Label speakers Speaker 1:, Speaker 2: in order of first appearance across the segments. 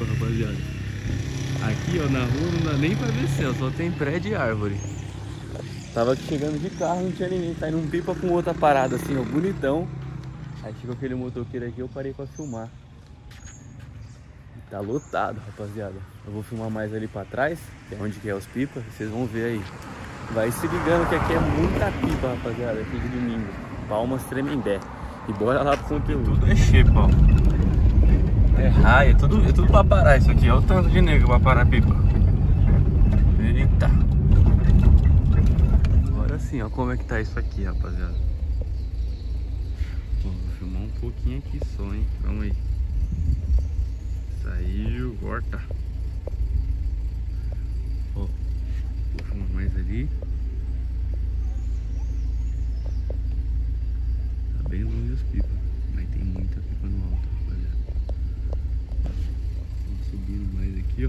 Speaker 1: pipa, rapaziada. Aqui, ó, na rua não dá nem pra ver céu, só tem prédio e árvore. Tava chegando de carro, não tinha ninguém. Tá indo um pipa com outra parada assim, ó, bonitão. Aí chegou aquele motoqueiro aqui, eu parei pra filmar. Tá lotado, rapaziada. Eu vou filmar mais ali pra trás, que é onde que é os pipas, vocês vão ver aí. Vai se ligando que aqui é muita pipa, rapaziada, aqui de domingo. Palmas Tremembé. E bora lá pro conteúdo. Tudo é chipa, ó. É raia, é tudo pra parar isso aqui. Olha o tanto de negro pra parar a pipa. Eita. Agora sim, ó como é que tá isso aqui, rapaziada. Vou filmar um pouquinho aqui só, hein. Calma aí. Saiu, corta. Ó, vou filmar mais ali. Tá bem longe as pipas, mas tem muita pipa no alto, rapaziada. Vamos subindo mais aqui, ó.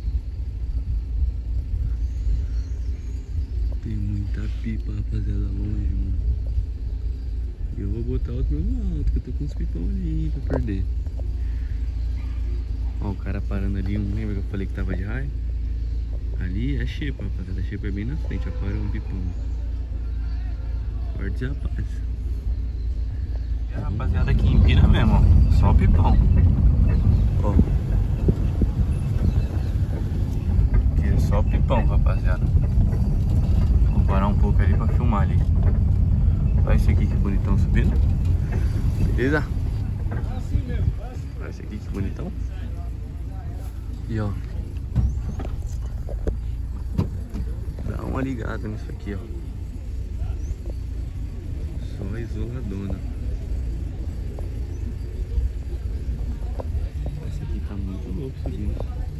Speaker 1: Tem muita pipa, rapaziada, longe, mano. E eu vou botar os meus no alto, que eu tô com uns pipão ali pra perder. Ó, o cara parando ali, não lembra que eu falei que tava de raio? Ali é xepa, rapaziada. A xepa é bem na frente, agora é um pipão. Forte, rapaz. E a rapaziada aqui empina mesmo, ó. Só o pipão. Ó. Aqui é só o pipão, rapaziada. Vou parar um pouco ali pra filmar ali. Olha esse aqui que bonitão subindo. Beleza? Olha esse aqui que bonitão. E ó, dá uma ligada nisso aqui, ó. Só isoladona. Esse aqui tá muito louco subindo.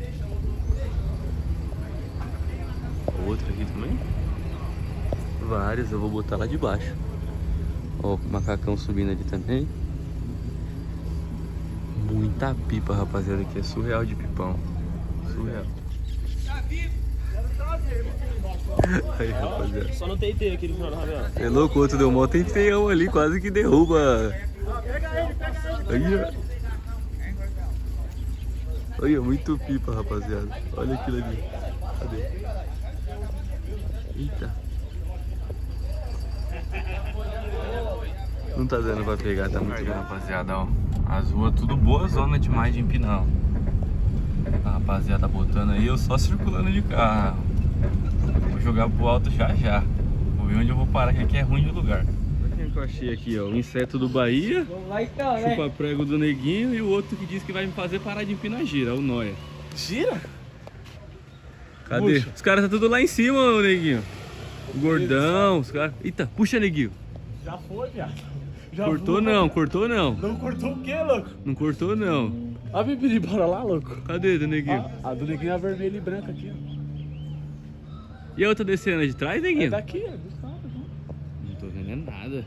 Speaker 1: Outro aqui também. Vários, eu vou botar lá de baixo. Ó, o macacão subindo ali também. Muita pipa, rapaziada, aqui é surreal de pipão. Surreal. Aí, rapaziada.
Speaker 2: Só não tem teia aqui no final da rabela.
Speaker 1: É louco, o outro deu mó teião ali, quase que derruba. Aí, ó. Olha, muito pipa, rapaziada. Olha aquilo ali. Cadê? Eita. Não tá dando pra pegar, tá muito bom, rapaziada, ó. As ruas tudo boa zona demais de empinar. A rapaziada botando aí, eu só circulando de carro. Vou jogar pro alto já já. Vou ver onde eu vou parar, que aqui é ruim de lugar. Olha quem que eu achei aqui, ó. O inseto do Bahia, chupa prego do Neguinho e o outro que disse que vai me fazer parar de empinar gira, o Noia.
Speaker 2: Gira?
Speaker 1: Cadê?
Speaker 2: Puxa.
Speaker 1: Os caras tá tudo lá em cima, o Neguinho. O gordão, os caras. Eita, puxa, Neguinho.
Speaker 2: Já foi, viado. Já
Speaker 1: Cortou
Speaker 2: voou,
Speaker 1: não,
Speaker 2: viado.
Speaker 1: cortou não.
Speaker 2: Não cortou o quê, louco?
Speaker 1: Não cortou não.
Speaker 2: A bebida bora lá, louco.
Speaker 1: Cadê, do Neguinho?
Speaker 2: A do neguinho é vermelha e branca aqui, ó.
Speaker 1: E a outra descendo de trás, Neguinho?
Speaker 2: É daqui, é dos caras, né?
Speaker 1: Não tô vendo nada.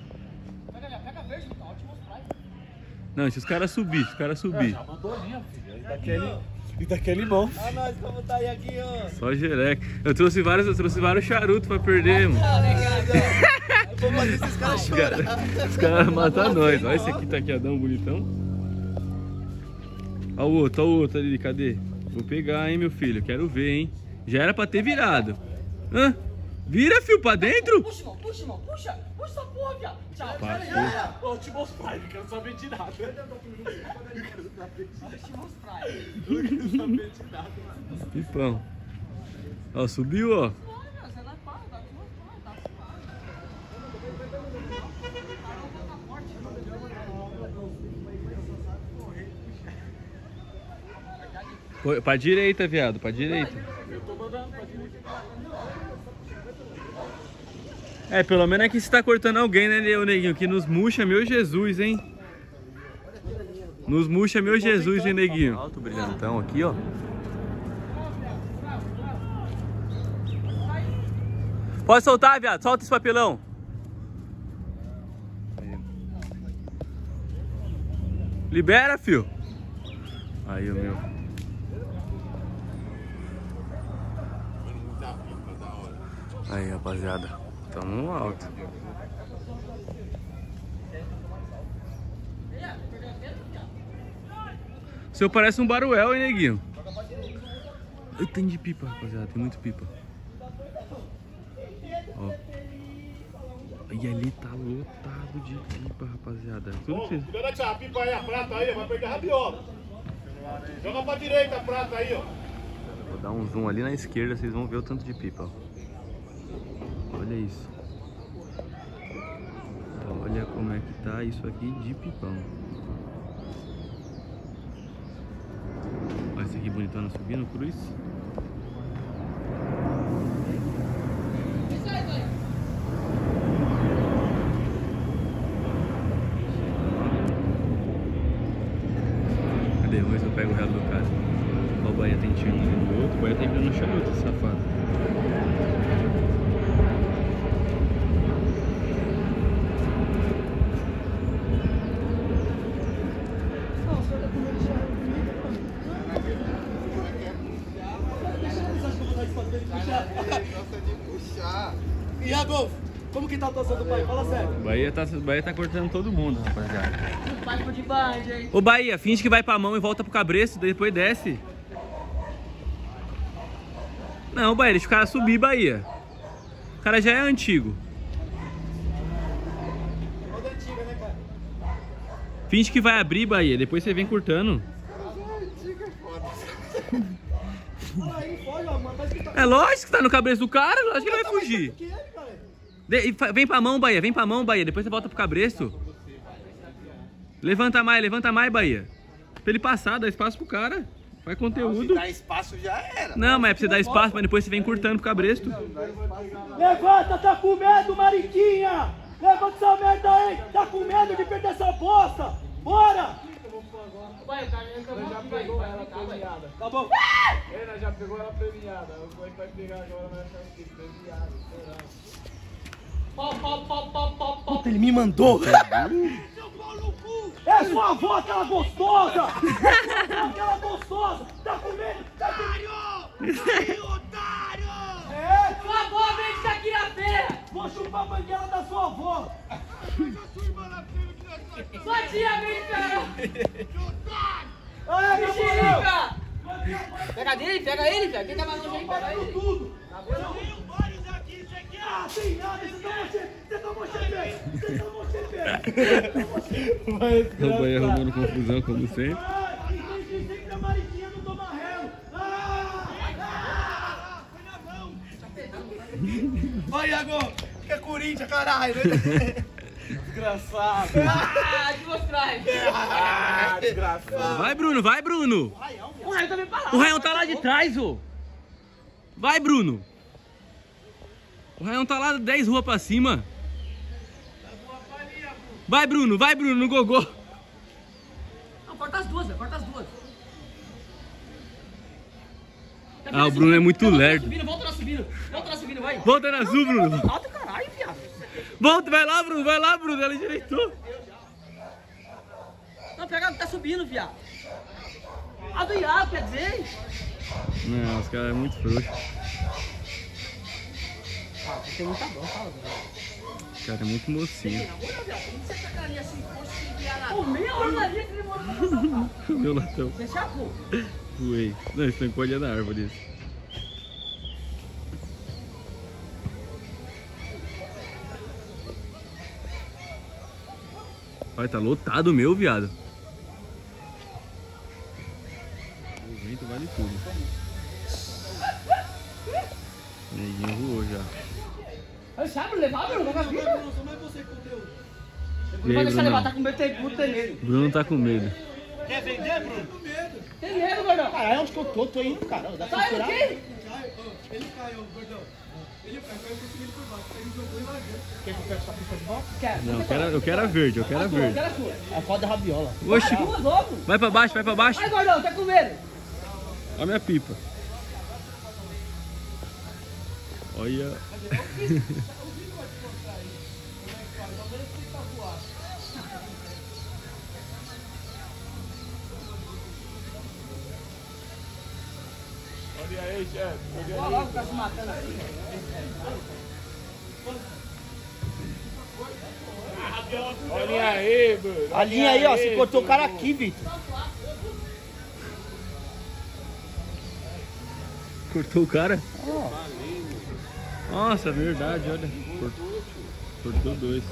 Speaker 1: Não, se os caras subir,
Speaker 2: Já mandou ali, ó, filho. E daquele bom.
Speaker 3: Olha nós como tá aí aqui, ó.
Speaker 1: Só jereca. Eu trouxe vários charutos pra perder, mano.
Speaker 3: Vou fazer esses caras chorar.
Speaker 1: Os caras vão matar nós. Olha esse aqui taqueadão bonitão. Olha o outro ali, cadê? Vou pegar, hein, meu filho. Quero ver, hein. Já era pra ter virado. Hã? Vira, filho, pra dentro?
Speaker 3: Puxa, irmão, puxa, irmão, puxa. Puxa essa porra, viado. Tchau.
Speaker 2: Ô, eu te mostrar, não quero saber de nada.
Speaker 3: Deixa eu mostrar aí.
Speaker 2: Eu não quero saber de nada, mano.
Speaker 1: Pipão. Ó, subiu, ó. Pra direita, viado, pra direita.
Speaker 2: Eu tô mandando pra direita.
Speaker 1: É, pelo menos aqui você tá cortando alguém, né, Neguinho? Que nos murcha, meu Jesus, hein? Nos murcha, meu Jesus, hein, Neguinho? Alto brilhantão aqui, ó. Pode soltar, viado. Solta esse papelão. Libera, fio. Aí, o meu. Aí, rapaziada. Tamo no alto. O seu parece um baruel, hein, Neguinho? Olha o tanto de pipa, rapaziada. Tem muito pipa. Ó. E ali tá lotado de pipa, rapaziada. Tudo que vocês...
Speaker 2: Cuidado essa pipa aí, a prata aí, vai perder a rabiola. Joga pra direita a prata aí, ó.
Speaker 1: Vou dar um zoom ali na esquerda, vocês vão ver o tanto de pipa. Olha isso. Olha como é que tá isso aqui de pipão. Olha esse aqui bonitona subindo, cruz. Cadê? Vamos ver se eu pego o real do cara. Olha o Bahia tem tiro no outro, o Bahia tá entrando no charuto, esse safado.
Speaker 3: Iago, como que tá a atuação do pai? Fala sério.
Speaker 1: O Bahia tá cortando todo mundo, rapaziada.
Speaker 3: O pai ficou de band, hein?
Speaker 1: Ô Bahia, finge que vai pra mão e volta pro cabresto, depois desce. Não, Bahia, deixa o cara subir, Bahia. O cara já é antigo.
Speaker 3: Toda antiga, né, cara?
Speaker 1: Finge que vai abrir, Bahia, depois você vem cortando. É lógico que tá no cabresto do cara, lógico que ele vai fugir. Vem pra mão, Bahia, depois você volta pro cabresto. Levanta mais, Bahia. Pra ele passar, dá espaço pro cara. Faz conteúdo.
Speaker 3: Se dá espaço já era.
Speaker 1: Não, mas é pra você dar espaço, mas depois você vem cortando pro cabresto.
Speaker 4: Levanta, tá com medo, Mariquinha! Levanta essa merda aí! Tá com medo de perder essa bosta! Bora!
Speaker 3: Vai, o cara já pegou ela premiada.
Speaker 4: Tá bom?
Speaker 2: Ela já pegou ela premiada. O pai vai pegar agora, vai achar que premiada.
Speaker 4: Puta, ele me mandou! É sua avó, aquela gostosa! Aquela gostosa! Tá com medo? Tá com medo? Otário! É?
Speaker 3: Sua avó vem de aqui na feira!
Speaker 4: Vou chupar a banguela da sua avó!
Speaker 3: Sua tia vem, cara!
Speaker 4: Ai,
Speaker 3: Mexerica! Pega ele, velho! Quem tá mais longe aí, pega ele!
Speaker 4: tudo! Tenho vários aqui, você quer? Ah, tem nada, você tomou chefe! Você tomou chefe!
Speaker 1: O Bahia arrumando confusão, como sempre.
Speaker 4: Ah, e tem sempre a Mariquinha no Tomarrelo!
Speaker 3: Vai, Iago! Que é Corinthians, caralho!
Speaker 2: Desgraçado.
Speaker 3: De mostrar!
Speaker 2: Desgraçado.
Speaker 1: Vai, Bruno!
Speaker 3: O raio também pra lá!
Speaker 1: O Raião tá lá de trás, ô! Vai, Bruno! O Raião tá lá 10 ruas pra cima. Vai, Bruno, no gogô.
Speaker 3: Não, corta as duas, velho, corta as duas.
Speaker 1: Ah, o Bruno é muito lerdo.
Speaker 3: Volta lá subindo, vai.
Speaker 1: Volta na azul, Bruno.
Speaker 3: Alto caralho, viado.
Speaker 1: Volta, vai lá, Bruno. Ela endireitou.
Speaker 3: Não, pega, tá subindo, viado. A do Iago, quer dizer?
Speaker 1: Não, os caras é muito frouxo.
Speaker 3: Tem muita bom, fala.
Speaker 1: O cara é muito mocinho.
Speaker 3: Pô, meia hora da gente demorou.
Speaker 1: Meu latão.
Speaker 3: Você chapou?
Speaker 1: Voei. Não, isso estancou ali na árvore. Olha, tá lotado o meu, viado. O vento vale tudo. O neguinho voou já.
Speaker 3: Eu chamo, levar, Bruno, vai vir.
Speaker 1: E
Speaker 3: Não vai
Speaker 1: aí,
Speaker 3: deixar levar,
Speaker 1: Bruno?
Speaker 3: tá com medo, tem puto, tem medo.
Speaker 1: Bruno tá com medo.
Speaker 3: Quer vender, Bruno? Tem medo, gordão.
Speaker 4: Caralho, onde que eu tô indo, caramba. Dá pra
Speaker 3: Sai
Speaker 4: tirar?
Speaker 3: daqui.
Speaker 4: Ele caiu, gordão. Ele caiu, eu consegui ele por baixo. Ele jogou e largou. Quer que eu pegue essa pista de volta?
Speaker 3: Quer.
Speaker 1: Não, eu quero a verde, eu quero a verde.
Speaker 3: Quero a sua.
Speaker 4: É foda rabiola.
Speaker 1: Oxi,
Speaker 3: Duas, óbvio.
Speaker 1: vai pra baixo.
Speaker 3: Ai, gordão, tá com medo.
Speaker 1: Olha a minha pipa. Olha.
Speaker 2: Olha aí, chefe.
Speaker 3: Olha logo, tá se matando aqui.
Speaker 2: Olha aí, Bruno.
Speaker 4: A linha aí, ó, você cortou o cara aqui, Vitor.
Speaker 1: Cortou o cara? Nossa, é verdade, olha. Cortou 2.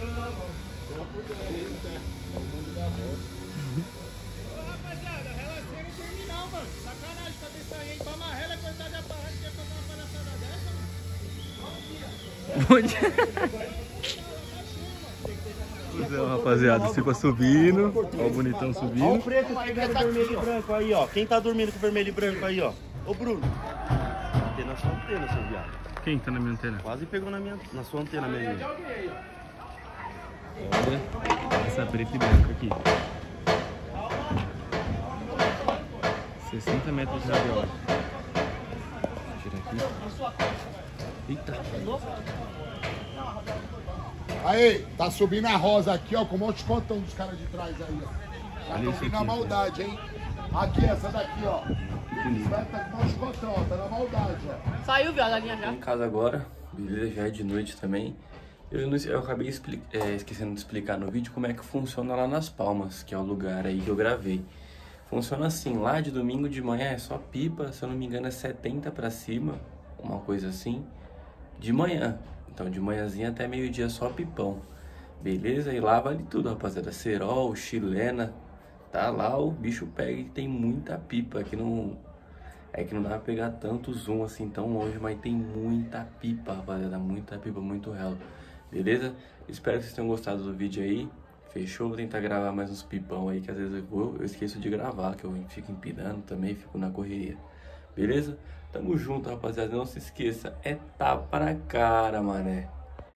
Speaker 1: Então, rapaziada, você fica subindo. Ó o bonitão subindo.
Speaker 5: Ó o preto pegando vermelho e branco aí, ó. Quem tá dormindo com vermelho e branco aí, ó? Ô, Bruno. Bateu na sua antena, seu viado.
Speaker 1: Quem tá na minha antena?
Speaker 5: Quase pegou na sua antena mesmo.
Speaker 1: Olha essa preta e branca aqui. 60 metros de rabiola. Tira aqui. Eita.
Speaker 6: Aí, tá subindo a rosa aqui, ó, com um monte de cotão dos caras de trás aí, ó. Já
Speaker 1: Olha
Speaker 6: estão
Speaker 1: isso
Speaker 6: vindo na
Speaker 1: aqui,
Speaker 6: maldade, hein? Aqui, essa daqui, ó. Eles vai tá com um monte de cotão, ó, tá na maldade, ó.
Speaker 3: Saiu, viado, a linha já.
Speaker 1: Tô em casa agora, beleza? Já é de noite também. Eu acabei esquecendo de explicar no vídeo como é que funciona lá nas Palmas, que é o lugar aí que eu gravei. Funciona assim, lá de domingo de manhã é só pipa, se eu não me engano é 70 pra cima, uma coisa assim, de manhã. Então de manhãzinha até meio-dia só pipão, beleza? E lá vale tudo, rapaziada, cerol, chilena, tá lá o bicho pega e tem muita pipa, aqui não... É que não dá pra pegar tanto zoom assim tão longe, mas tem muita pipa, rapaziada, muita pipa, muito relo, beleza? Espero que vocês tenham gostado do vídeo aí, fechou? Vou tentar gravar mais uns pipão aí, que às vezes eu esqueço de gravar, que eu fico empinando também, fico na correria, beleza? Tamo junto, rapaziada, não se esqueça, é tapa na cara, mané.